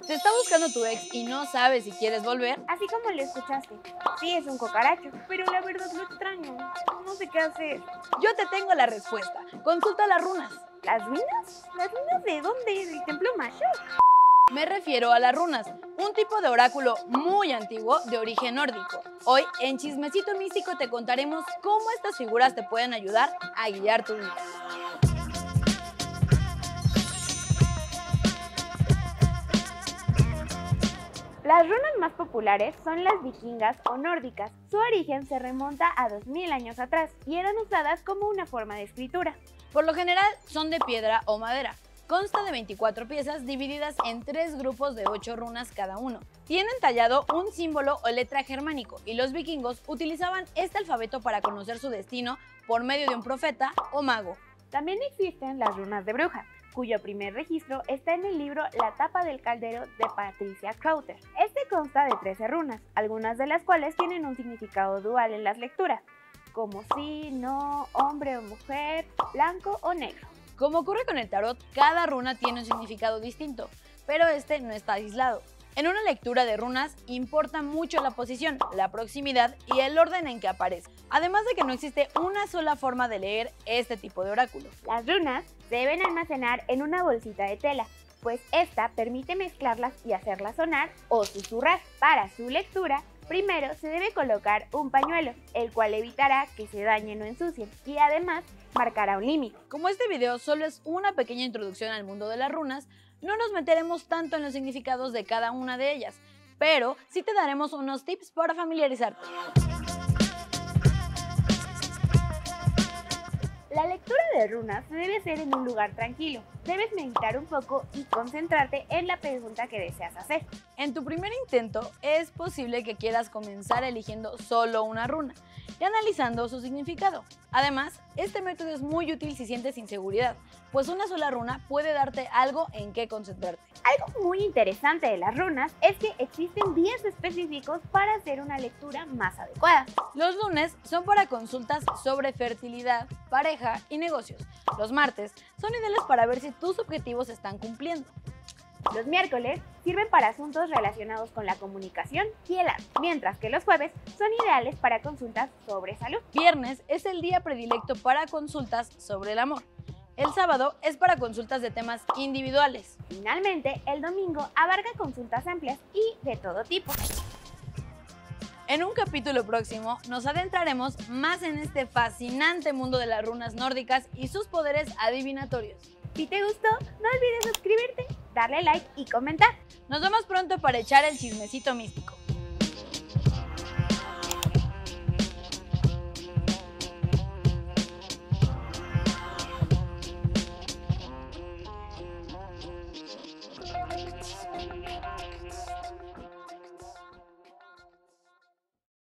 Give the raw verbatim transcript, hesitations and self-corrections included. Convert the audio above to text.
¿Te está buscando tu ex y no sabes si quieres volver? Así como lo escuchaste. Sí, es un cucaracho, pero la verdad lo extraño. No sé qué hacer. Yo te tengo la respuesta. Consulta las runas. ¿Las ruinas? ¿Las ruinas de dónde? ¿Del templo Mashok? Me refiero a las runas, un tipo de oráculo muy antiguo de origen nórdico. Hoy, en Chismecito Místico, te contaremos cómo estas figuras te pueden ayudar a guiar tu vida. Las runas más populares son las vikingas o nórdicas. Su origen se remonta a dos mil años atrás y eran usadas como una forma de escritura. Por lo general, son de piedra o madera. Consta de veinticuatro piezas divididas en tres grupos de ocho runas cada uno. Tienen tallado un símbolo o letra germánico y los vikingos utilizaban este alfabeto para conocer su destino por medio de un profeta o mago. También existen las runas de bruja, cuyo primer registro está en el libro La tapa del caldero de Patricia Crowther. Este consta de trece runas, algunas de las cuales tienen un significado dual en las lecturas, como sí, no, hombre o mujer, blanco o negro. Como ocurre con el tarot, cada runa tiene un significado distinto, pero este no está aislado. En una lectura de runas importa mucho la posición, la proximidad y el orden en que aparece, además de que no existe una sola forma de leer este tipo de oráculo. Las runas se deben almacenar en una bolsita de tela, pues esta permite mezclarlas y hacerlas sonar o susurrar. Para su lectura, primero se debe colocar un pañuelo, el cual evitará que se dañen o ensucien y además marcará un límite. Como este video solo es una pequeña introducción al mundo de las runas, no nos meteremos tanto en los significados de cada una de ellas, pero sí te daremos unos tips para familiarizarte. La lectura de runas se debe hacer en un lugar tranquilo. Debes meditar un poco y concentrarte en la pregunta que deseas hacer. En tu primer intento, es posible que quieras comenzar eligiendo solo una runa y analizando su significado. Además, este método es muy útil si sientes inseguridad, pues una sola runa puede darte algo en qué concentrarte. Algo muy interesante de las runas es que existen días específicos para hacer una lectura más adecuada. Los lunes son para consultas sobre fertilidad, pareja y negocios. Los martes son ideales para ver si tus objetivos se están cumpliendo. Los miércoles sirven para asuntos relacionados con la comunicación y el arte, mientras que los jueves son ideales para consultas sobre salud. Viernes es el día predilecto para consultas sobre el amor. El sábado es para consultas de temas individuales. Finalmente, el domingo abarca consultas amplias y de todo tipo. En un capítulo próximo nos adentraremos más en este fascinante mundo de las runas nórdicas y sus poderes adivinatorios. Si te gustó, no olvides suscribirte, darle like y comentar. Nos vemos pronto para echar el chismecito místico.